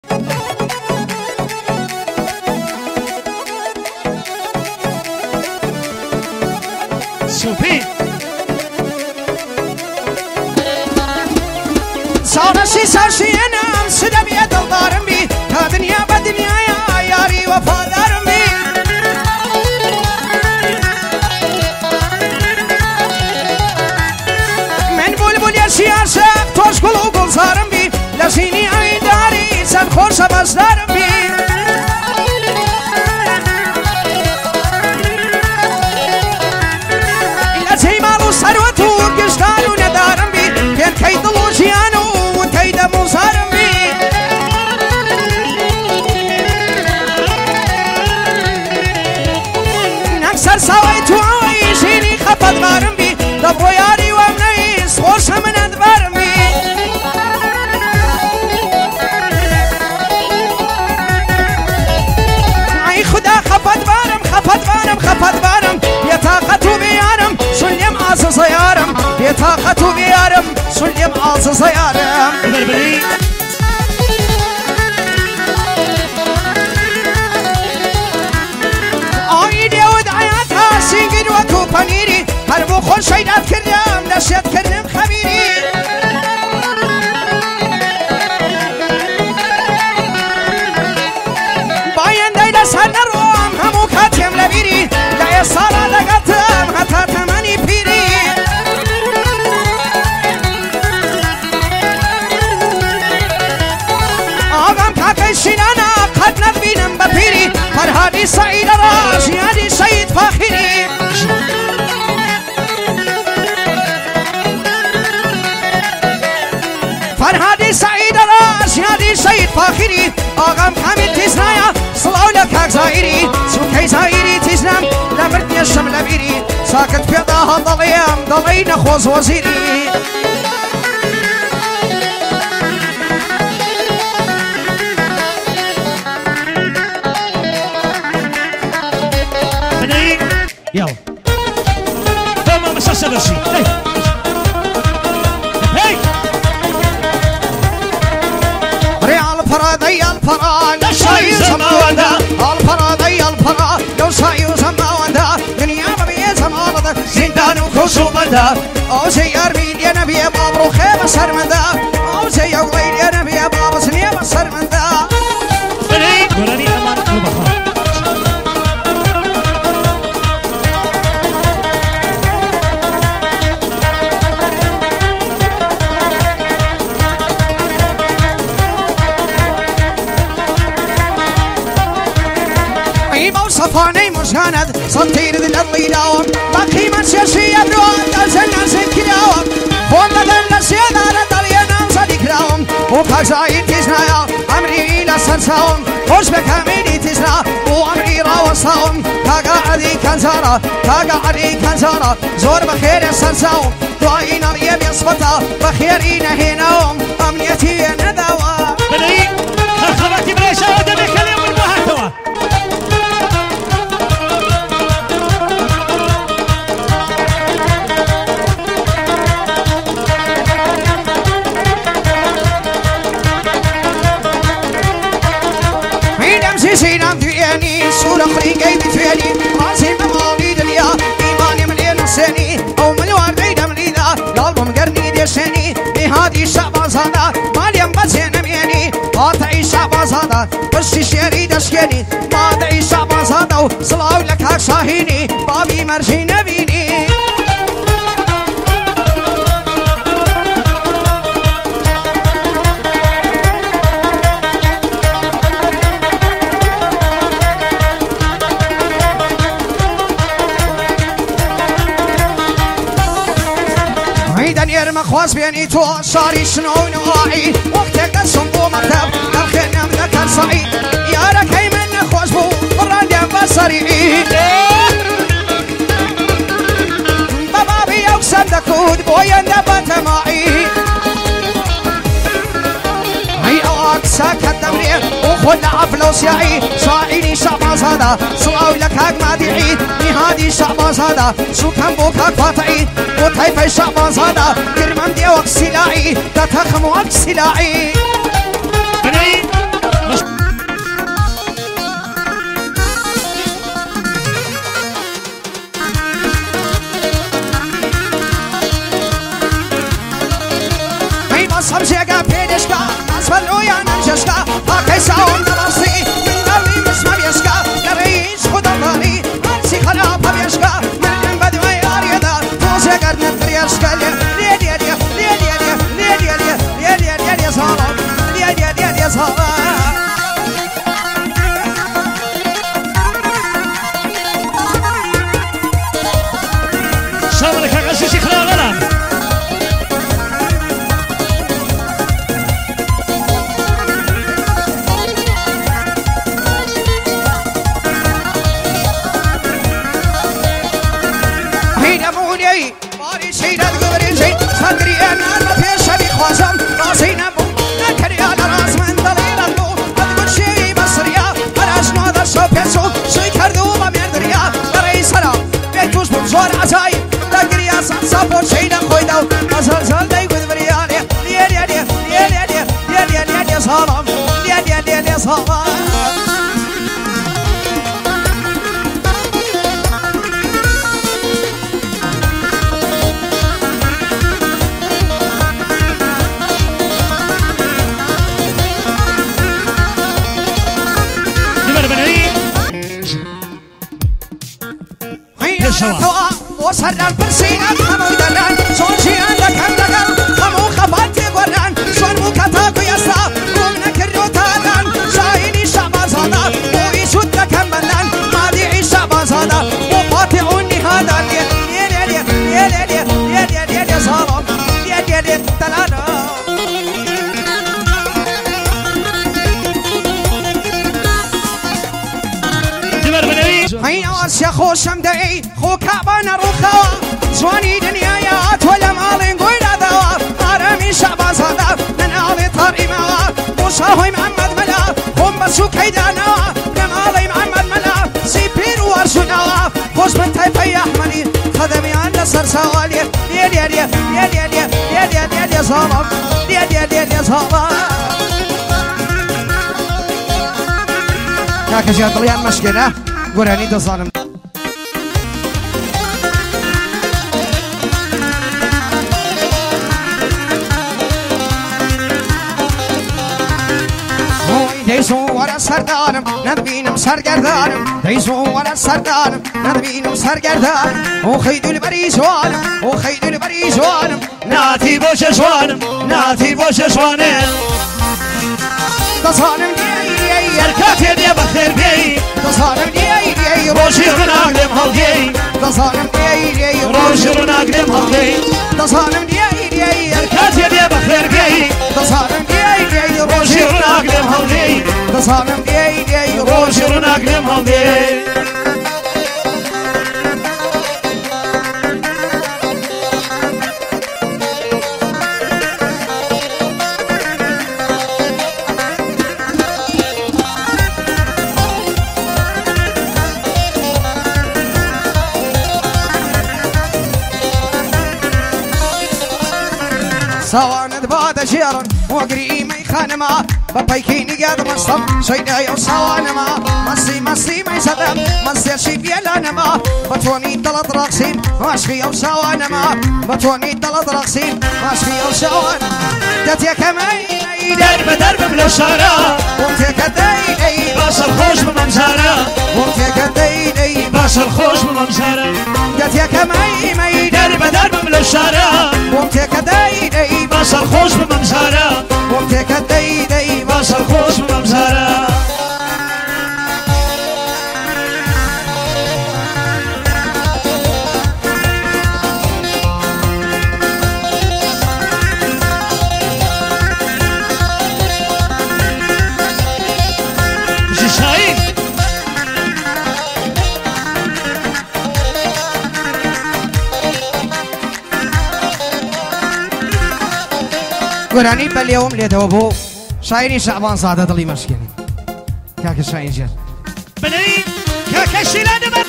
سوبي صارشي ساشي أنا سدم يا دلدارم بي كدنيا بدنيا يا ياري وفادارم بي من بلبل يا شيار شاق توش قلوب الزارم بي لسيني عيداري سن خوش بزدارم بي لسي مالو سروتو قشتانو ندارم بي كين كيد الوجيانو وكيد مزارم بي نكسر سويتو عايشيني خفت غارم بي دبو ياري ومنيس خوش من ادبارم بي اي خدا خفت بارم يا طاقتو بيارم سلم عز صيارم يا طاقتو بيارم سلم عز صيارم بلبلي آيدي ودعياتها سينجن وكو بانيري هربو خون شيدات كردم نشيت كردم خبيري باين دايدا سنروم همو كاتم لبيري لا يصارا لقتم حتى تماني بيري آغام كاكي شنانا قد نبينم ببيري فرهادي سعيد راش يادي سيد فاخري فرهادي سعيد راش يادي سيد فاخري آغام كامل تزنايا صلاو لكاك زائري سوكي زائري تزنم لمردني الشمل بيري ساكت في ضاها ضلي نخوز وزيري بني يلا تمام مساسة بسي هاي هاي ريال فرادي الفراد شاي زماندا الفرادي الفراد لو شاي زماندا دنيا ببي زماندا زندان وخصومدا او سيار مين يا نبي بابرو خيمة سرمدا او سيار غير يا نبي بابا سنية سرمدا بني قراني أمان المخار صفاني مشاند صنطير ذي الأرض داوم باقي من سياسي يبروان تلزلنا سنكلاوم فون لدن لسيادة لدلينا صديق راوم وكازاين تزنايا أمري لسنساوم خوش بكاميني تزنا وأمري راوصاوم كاقا عدي كنزارا زور بخير سنساوم دعين ريم يصبتا بخيرين هناوم أمنيتي نداوم بني خبرتي بريشة ودمي كلام المهاتوا سينام دياني صورة خريقي بفيني راسي ممالي دنيا إيماني مليان سني أو ملوان غيدا مليدا قلبه مقرني ديشني بهادي الشعب زادا ماليم بزين ميني قاطعي الشعب زادا بس شيري دشكني ماضعي الشعب زادا صلاو لك هاك شاهيني بابي مرجي نبيني مخواز بيني تو شاري شنو نواعي وقتك الصنبو مكتب الخير ذكر صعيد يا رك هي من خواز بو براد يا بصري بابا بي يكسر دكود بوين دبت معي هي اكسك الدمرير وخل عفلوس يعي شاعري شعب زادا سواو لك هاك ما دعيد نهادي شعب زادا سو كان بوكاك فاتعيد وطيف الشعب زادا كرمان دي وقت سلاعي تتخم وقت سلاعي بني ساوم دباسي من داري مسمى بيشكا لريش خود الداري هرسي خراب بيشكا من بدوي عريضة توزي قرن الدريشكا ليه صالم ليه صالم شاملك غشيش خلال غلام هيدا مولي ماري سيدة قبري زي صدري أنا ما في شبي خوازم راسي نبو نكري على راس من دليل اللو أدقل شي مصريا براش نوضر شو بيسو شوي كردو ما بيردريا بري سلام بيتوش بمزور عزاي لقريا صابون شيدا خويدو مزلزل داي قد بريالي ليه صالم ليه صالم وصرنا برسينا خمو دلان شون شي عندك همدقل خمو خفاتي قران شون مكتاكو يسا قومنا كريو تالان شايني شعبان صادا ويشود لك همبنان ماديعي شعبان صادا وفاتعوني هذا ليه صالم ليه تلانا هيا ورسيا خوشم دعي خو كعبانا روخا زواني دنيايات ولا مالين قويلا دوا عرمي شعبان صدا من آلي طاري موا موساهوي محمد ملا هم بسو كيدانا نمالي محمد ملا سيبير وارسونا خوش من تايفي أحمدي خدمي عند سرسوالي ليه صالم ليه صالم كاكا جاء طليان مشكلة قراني ده ظالم ديسو ورا سردانم ندبينم سرگردانم ديسو ورا سردانم ندبينم سرگردانم وخيدو البريزوانم وخيدو البريزوانم ناتي بوش شوانم ناتي بوش شوانم تصانم دي الكاتي دي بخير بي تصانم دي روشي رناقلم هالجي تصانم دي روشي رناقلم هالجي تصانم دي الكاتي دي بخير بي تصانم دي روشي رناقلم هالجي تصانم دي روشي رناقلم هالجي سواند بعد جيران وقري مي خانما ببايكيني قاد مصطم سيدا يو سوانما مسي مي صدام مسير شي بيلانما بتوني تلت رقصين ماشي يو سوانما بتوني تلت رقصين ماشي يو سوان تتيا كمي درب بلا شارع وانتي كديني باش الخوش بممزارة وانتي كديني باش الخوش بممزارة تتيا كمي درب بلا شارع وانتي كديني باش الخوش بممزارة وانتي كديني باش الخوش بممزارة قراني باليوم ليتوبو شايري شعبان صادة ضلي مشكلة كاك شاين جر بني كاك الشيلان من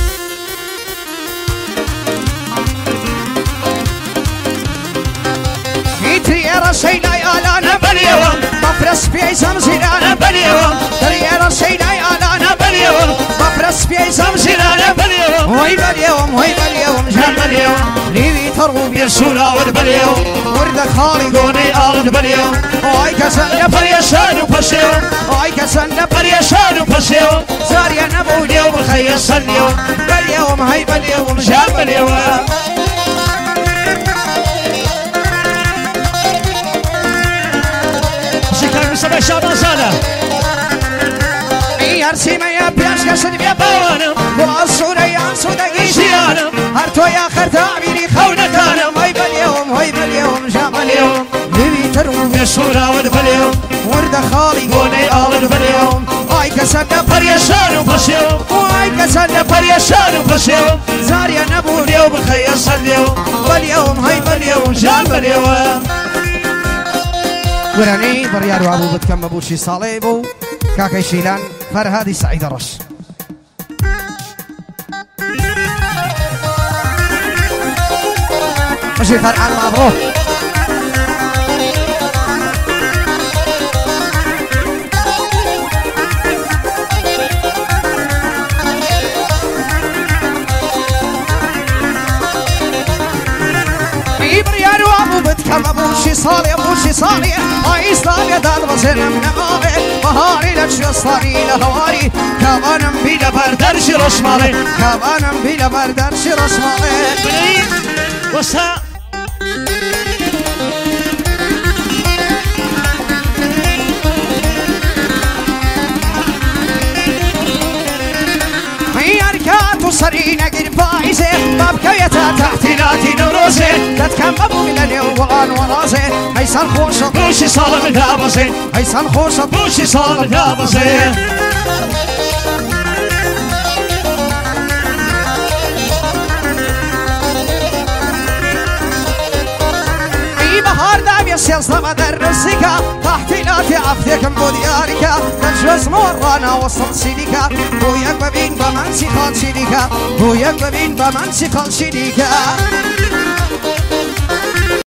ميتري يا رسينا يا لانا باليوم مفرس بي زمزيرانا باليوم تري يا رسينا يا لانا باليوم مفرس بي زمزيرانا باليوم وي باليوم جان باليوم ليبي ترغب يسونا ورد باليوم ورد خالي قوني آلد باليوم واي كسر يا فريشان وبشيوم صليوا باليوم هاي باليوم جاب اليوم شكرا مسابقة شعبان صالح يرسي ما يبياش كسر بيا باوانم وأصورة يا صدقي شيانم هرتو يا خرتا عبيري خونتانم هاي باليوم جاب اليوم بيبي تروم يسورا ود باليوم ورد خالي قوني آلد باليوم هاي كسرنا بريشان وبسيوم وهاي كسرنا بريشان وبسيوم زاريا نبو اليوم الخير صليوا باليوم هاي باليوم جاب اليوم وراني بريار وابو بتكم ابوشي صاليبو كاكي شيلان فرهادي سعيد رش ماشي فرحان مبروك بريار وابو بتكم ابوشي صالي هاي صالي داد بسنا من مالي بهاري لك صاري لهواري كوانم بيلا بردرش رسمالي كوانم بيلا بردرش رسمالي بني وسا أركات صرينا قد فايزة بابكيتا تحتيلاتي نوروزي تتكم أبو من اليوان ورازي هيسان خوصة بوشي صالح دابزي هيسان خوصة بوشي صالح دابزي بهار دام يسيصنا مدرسك تحتيلاتي عفتكم بوديارك تجوز مورانا وصل سيديكا بويك ببين بمنسي خال سيديكا بويك ببين بمنسي خال سيديكا